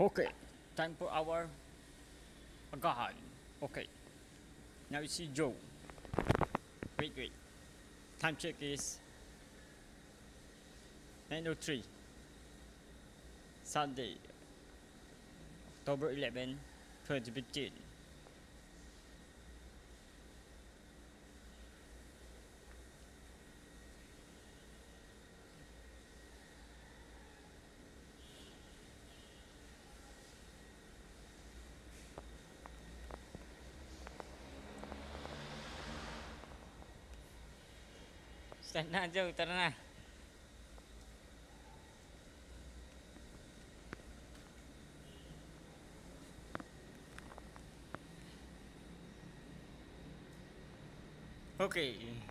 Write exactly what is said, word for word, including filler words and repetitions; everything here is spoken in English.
Okay, time for our agahan. Okay, now you see Joe. Wait, wait. Time check is nine oh three. Sunday, October eleventh, twenty fifteen. Stand na, Joe. Tara na. Okay.